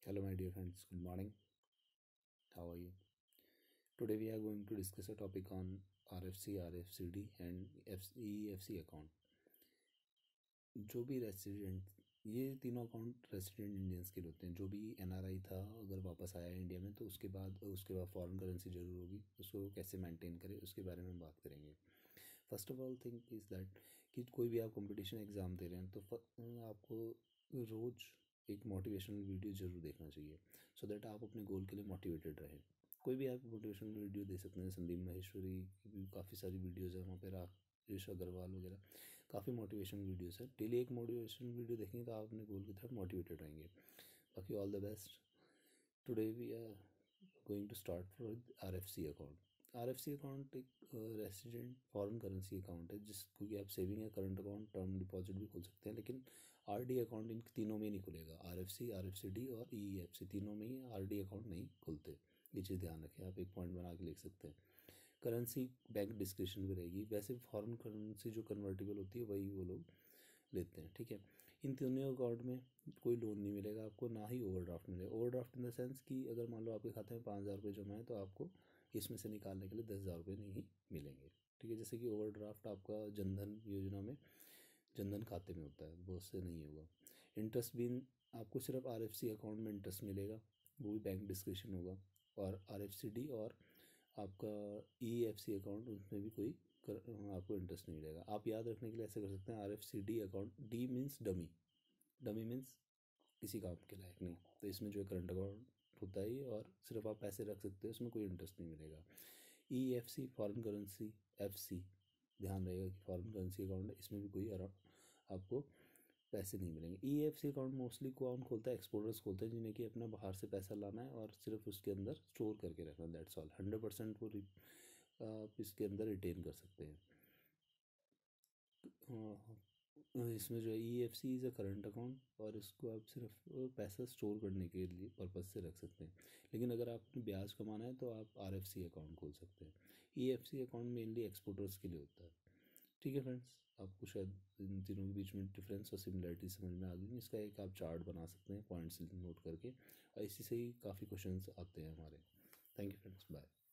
Hello my dear friends, good morning. How are you? Today we are going to discuss a topic on RFC, RFCD and EFC account. जो भी resident, ये तीनों account resident Indians के लिए होते हैं। जो भी एनआरआई था अगर वापस आया इंडिया में तो उसके बाद फॉरेन करेंसी ज़रूर होगी, उसको कैसे मेंटेन करें उसके बारे में बात करेंगे। First of all think is that कि कोई भी आप कंपटीशन एग्ज़ाम दे रहे हैं तो आपको रोज़ एक मोटिवेशनल वीडियो ज़रूर देखना चाहिए, सो दैट आप अपने गोल के लिए मोटिवेटेड रहें। कोई भी आप मोटिवेशनल वीडियो दे सकते हैं। संदीप माहेश्वरी की भी काफ़ी सारी वीडियोज़ हैं, वहाँ पे राकेश अग्रवाल वगैरह काफ़ी मोटिवेशनल वीडियोज़ है। डेली एक मोटिवेशनल वीडियो देखेंगे तो आप अपने गोल की तरफ मोटिवेटेड रहेंगे। बाकी all the best. Today we are going to start with RFC account. RFC account एक रेसिडेंट फॉरेन करेंसी अकाउंट है, जिसको कि आप सेविंग या करंट अकाउंट, टर्म डिपॉजिट भी खोल सकते हैं। लेकिन RD अकाउंट इन तीनों में नहीं खुलेगा। RFC, RFCD और EFC तीनों में ही RD अकाउंट नहीं खुलते। ये चीज़ ध्यान रखें, आप एक पॉइंट बना के लिख सकते हैं। करेंसी बैंक डिस्क्रिप्शन भी रहेगी। वैसे फॉरेन करेंसी जो कन्वर्टेबल होती है वही वो लोग लेते हैं, ठीक है। इन तीनों अकाउंट में कोई लोन नहीं मिलेगा आपको, ना ही ओवरड्राफ्ट मिलेगा। ओवरड्राफ्ट इन द सेंस कि अगर मान लो आपके खाते में 5,000 रुपये जमा है तो आपको इसमें से निकालने के लिए 10,000 रुपये नहीं मिलेंगे, ठीक है। जैसे कि ओवरड्राफ्ट आपका जनधन योजना में जनधन खाते में होता है, वो उससे नहीं होगा। इंटरेस्ट भी आपको सिर्फ RFC अकाउंट में इंटरेस्ट मिलेगा, वो भी बैंक डिस्क्रिप्शन होगा। और RFCD और आपका EFC अकाउंट, उसमें भी कोई आपको इंटरेस्ट नहीं मिलेगा। आप याद रखने के लिए ऐसे कर सकते हैं, RFCD account, D means dummy, dummy means किसी काम के लायक नहीं, तो इसमें जो है करंट अकाउंट होता है और सिर्फ आप पैसे रख सकते हैं, उसमें कोई इंटरेस्ट नहीं मिलेगा। EFC फॉरेन करेंसी, FC ध्यान रहेगा कि फॉरेन करेंसी अकाउंट है, इसमें भी कोई आपको पैसे नहीं मिलेंगे। EFC अकाउंट मोस्टली कौन खोलता है? एक्सपोर्टर्स खोलते हैं, जिन्हें कि अपना बाहर से पैसा लाना है और सिर्फ उसके अंदर स्टोर करके रखना, दैट्स ऑल। 100% वो आप इसके अंदर रिटेन कर सकते हैं। इसमें जो है EFC is a current account, और इसको आप सिर्फ पैसा स्टोर करने के लिए पर्पज़ से रख सकते हैं। लेकिन अगर आपको ब्याज कमाना है तो आप RFC अकाउंट खोल सकते हैं। EFC अकाउंट मेनली एक्सपोर्टर्स के लिए होता है, ठीक है फ्रेंड्स। आपको शायद इन तीनों के बीच में डिफरेंस और सिमिलरिटी समझ में आ गई। इसका एक आप चार्ट बना सकते हैं पॉइंट्स नोट करके, और इसी से ही काफ़ी क्वेश्चंस आते हैं हमारे। Thank you friends, bye.